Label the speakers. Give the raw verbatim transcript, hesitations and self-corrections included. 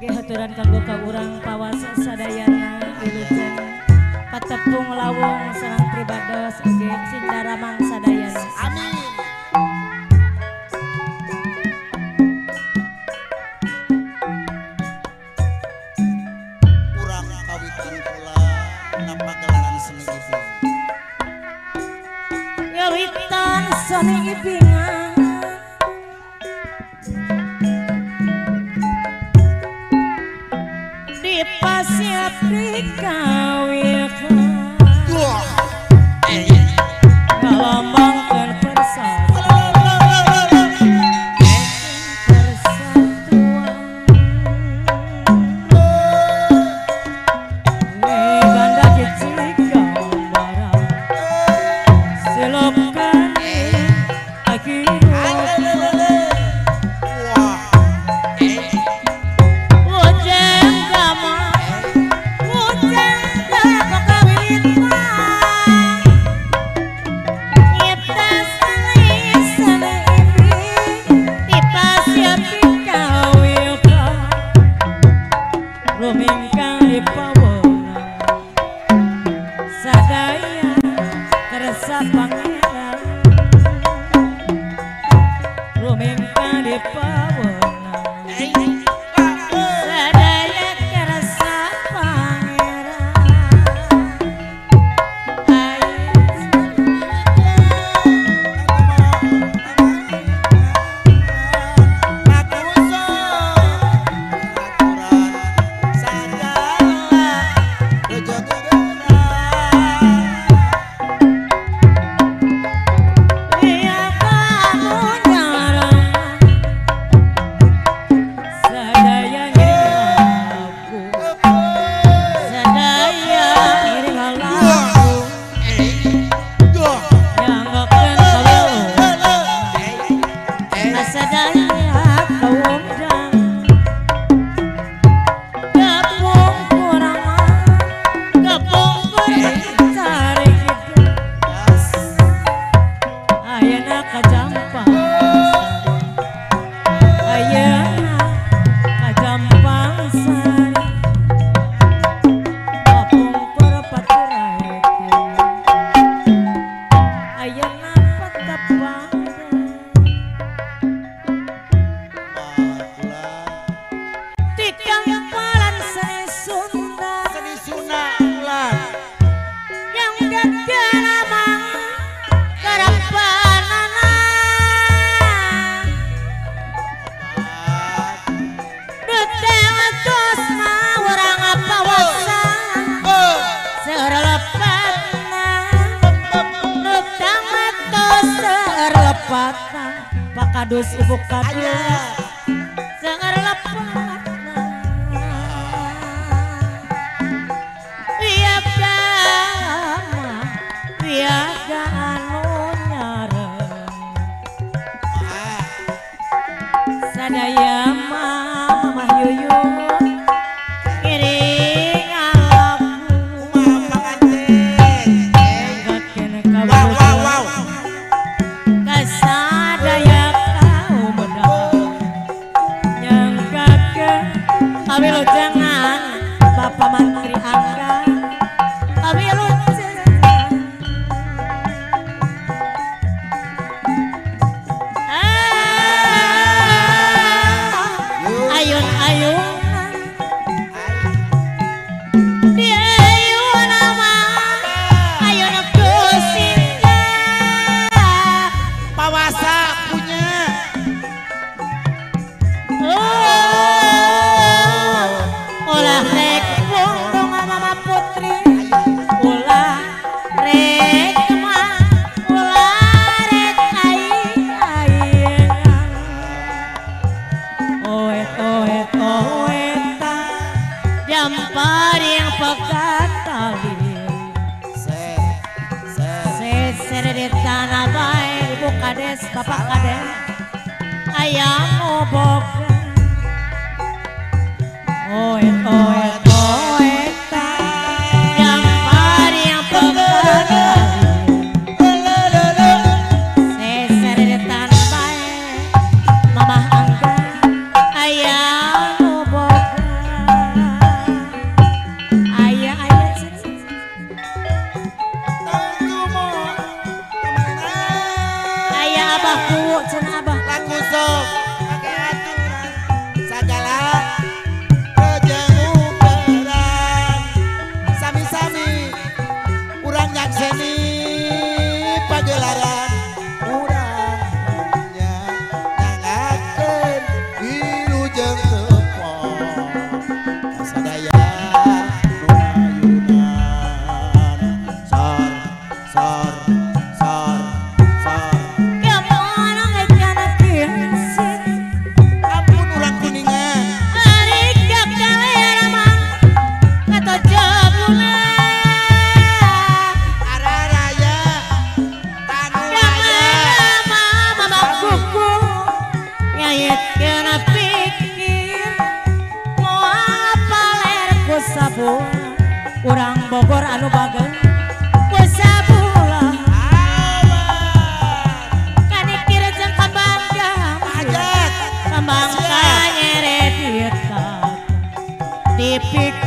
Speaker 1: Oke haturan kanggo ka urang pawasa sadayana wilujeng patepung lawung sareng pribados oge sindaramang sadayana.
Speaker 2: Amin. Urang kawitan kula napa gelaran seni iping.
Speaker 1: Kawitan seni ipingan pasya prikawikan ngalambangkeun persatuan persatuan we banda jejika barang silokan akhir pakadus ibu kadus senger lepatna wiaga wiaga anu nyareng sadaya mah yuyun kiring alaku
Speaker 2: Panganten.
Speaker 1: enggatkeun ka
Speaker 2: Wow wow wow.
Speaker 1: Kawilujengan Bapak Menteri Angga kawilujengan ayun-ayunan di ayun nama ayun kusinja
Speaker 2: Pawasa punya.
Speaker 1: ulah rek bondong mama putri ulah rek mah ulah rek aing aing oet oet oeta jampar yang pekat tali
Speaker 2: Se se
Speaker 1: seser di tanah baik ibu kades bapak kades ayam obok oet oet oeta jampar yang pekat seser di tanah baik mamah angga ayam obok sabua urang Bogor anu bagel sabula kanikir jeung kembang
Speaker 2: ajak
Speaker 1: kembang kanyeret di dipik